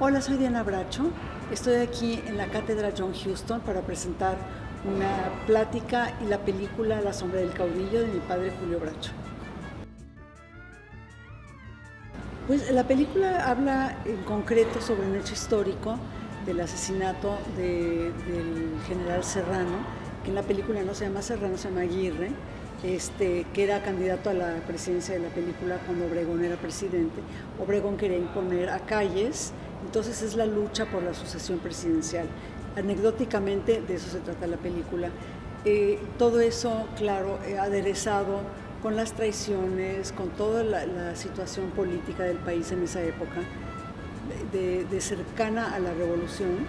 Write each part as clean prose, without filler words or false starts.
Hola, soy Diana Bracho. Estoy aquí en la Cátedra John Huston para presentar una plática y la película La sombra del caudillo de mi padre Julio Bracho. Pues la película habla en concreto sobre un hecho histórico del asesinato del general Serrano, que en la película no se llama Serrano, se llama Aguirre, que era candidato a la presidencia de la película cuando Obregón era presidente. Obregón quería imponer a Calles, entonces es la lucha por la sucesión presidencial. Anecdóticamente de eso se trata la película. Todo eso, claro, aderezado con las traiciones, con toda la situación política del país en esa época, de cercana a la revolución,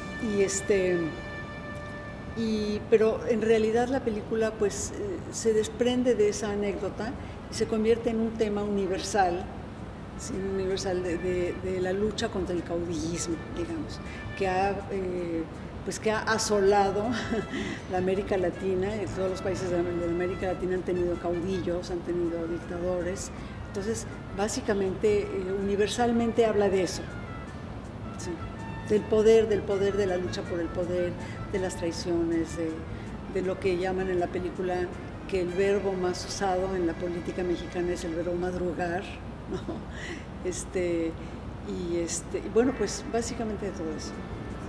pero en realidad la película pues se desprende de esa anécdota y se convierte en un tema universal, ¿sí? Universal de la lucha contra el caudillismo, digamos, que ha asolado la América Latina. Todos los países de América Latina han tenido caudillos, han tenido dictadores. Entonces, básicamente, universalmente habla de eso, ¿sí? Del poder, de la lucha por el poder, de las traiciones, de lo que llaman en la película que el verbo más usado en la política mexicana es el verbo madrugar, ¿no? Bueno, pues básicamente de todo eso.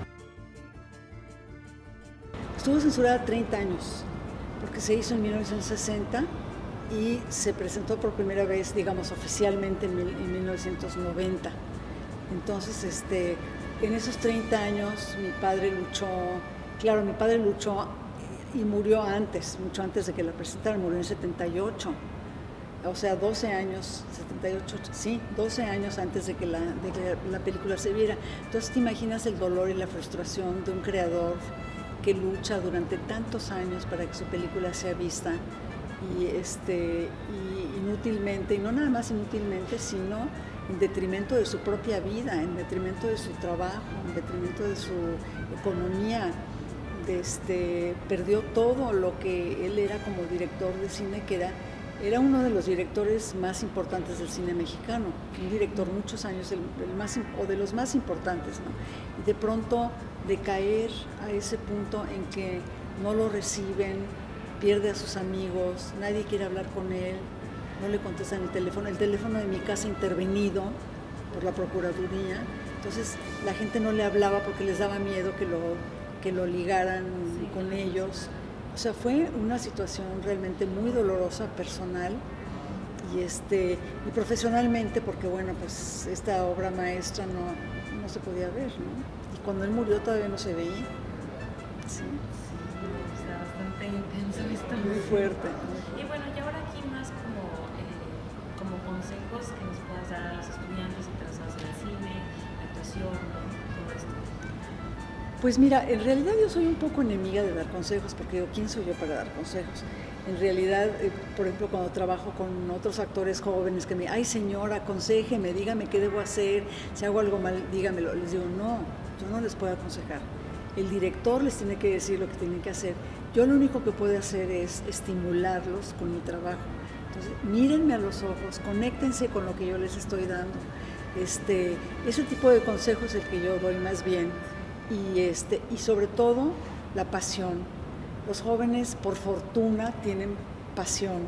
Estuvo censurada 30 años, porque se hizo en 1960 y se presentó por primera vez, digamos, oficialmente en 1990. Entonces, en esos 30 años mi padre luchó y murió antes, mucho antes de que la presentaran, murió en 78, o sea, 12 años, 78, sí, 12 años antes de que la película se viera. Entonces te imaginas el dolor y la frustración de un creador que lucha durante tantos años para que su película sea vista y inútilmente, y no nada más inútilmente, sino en detrimento de su propia vida, en detrimento de su trabajo, en detrimento de su economía. Perdió todo lo que él era como director de cine, que era uno de los directores más importantes del cine mexicano, un director muchos años, de los más importantes, ¿no? Y de pronto decaer a ese punto en que no lo reciben, pierde a sus amigos, nadie quiere hablar con él, no le contestan el teléfono de mi casa intervenido por la Procuraduría, entonces la gente no le hablaba porque les daba miedo que lo ligaran con ellos. O sea, fue una situación realmente muy dolorosa, personal y profesionalmente, porque bueno, pues esta obra maestra no se podía ver, ¿no? Y cuando él murió todavía no se veía. Sí. O sea, bastante intenso esto. Muy fuerte. Y bueno, y ahora aquí más como consejos que nos puedas dar a los estudiantes interesados en el cine, la actuación, todo esto. Pues mira, en realidad yo soy un poco enemiga de dar consejos, porque ¿quién soy yo para dar consejos? En realidad, por ejemplo, cuando trabajo con otros actores jóvenes que ay señora, aconséjeme, dígame qué debo hacer, si hago algo mal, dígamelo. Les digo, no, yo no les puedo aconsejar. El director les tiene que decir lo que tienen que hacer. Yo lo único que puedo hacer es estimularlos con mi trabajo. Entonces, mírenme a los ojos, conéctense con lo que yo les estoy dando. Ese tipo de consejos es el que yo doy más bien. Y sobre todo la pasión. Los jóvenes, por fortuna, tienen pasión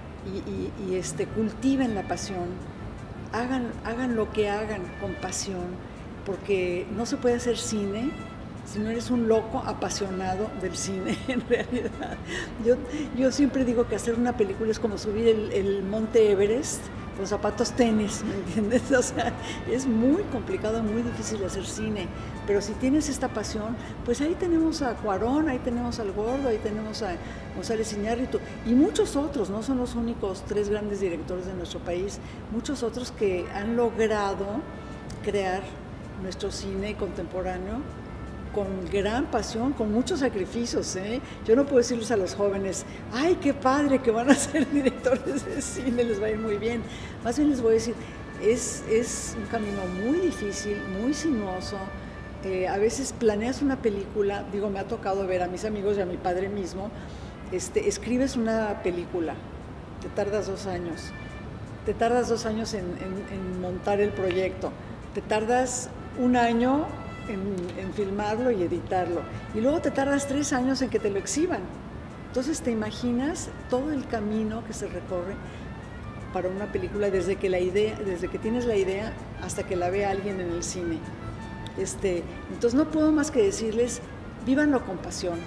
y cultiven la pasión. Hagan lo que hagan con pasión, porque no se puede hacer cine si no eres un loco apasionado del cine, en realidad. Yo siempre digo que hacer una película es como subir el Monte Everest con zapatos tenis, ¿me entiendes? O sea, es muy complicado, muy difícil hacer cine, pero si tienes esta pasión, pues ahí tenemos a Cuarón, ahí tenemos al Gordo, ahí tenemos a González Iñárritu y muchos otros, no son los únicos 3 grandes directores de nuestro país, muchos otros que han logrado crear nuestro cine contemporáneo con gran pasión, con muchos sacrificios, ¿eh? Yo no puedo decirles a los jóvenes, ¡ay, qué padre que van a ser directores de cine, les va a ir muy bien! Más bien les voy a decir, es un camino muy difícil, muy sinuoso. A veces planeas una película, digo, me ha tocado ver a mis amigos y a mi padre mismo, escribes una película, te tardas 2 años. Te tardas 2 años en montar el proyecto, te tardas un año en filmarlo y editarlo, y luego te tardas 3 años en que te lo exhiban. Entonces te imaginas todo el camino que se recorre para una película desde que tienes la idea hasta que la ve alguien en el cine. Entonces no puedo más que decirles, vívanlo con pasión,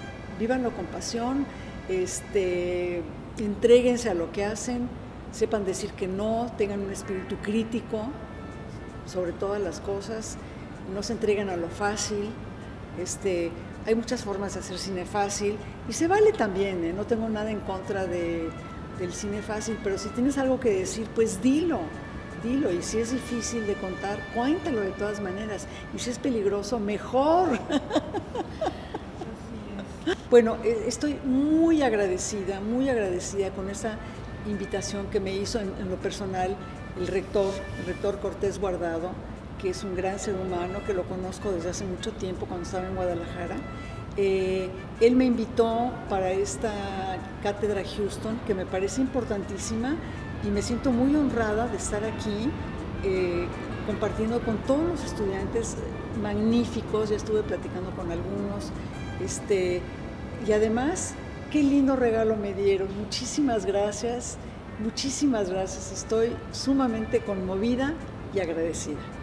entréguense a lo que hacen, sepan decir que no, tengan un espíritu crítico sobre todas las cosas, no se entreguen a lo fácil. Hay muchas formas de hacer cine fácil y se vale también, no tengo nada en contra del cine fácil, pero si tienes algo que decir, pues dilo, y si es difícil de contar, cuéntalo de todas maneras, y si es peligroso, mejor. Bueno, estoy muy agradecida con esa invitación que me hizo en lo personal el rector Cortés Guardado, que es un gran ser humano, que lo conozco desde hace mucho tiempo cuando estaba en Guadalajara. Él me invitó para esta cátedra Houston, que me parece importantísima, y me siento muy honrada de estar aquí compartiendo con todos los estudiantes magníficos. Ya estuve platicando con algunos, y además, qué lindo regalo me dieron. Muchísimas gracias, estoy sumamente conmovida y agradecida.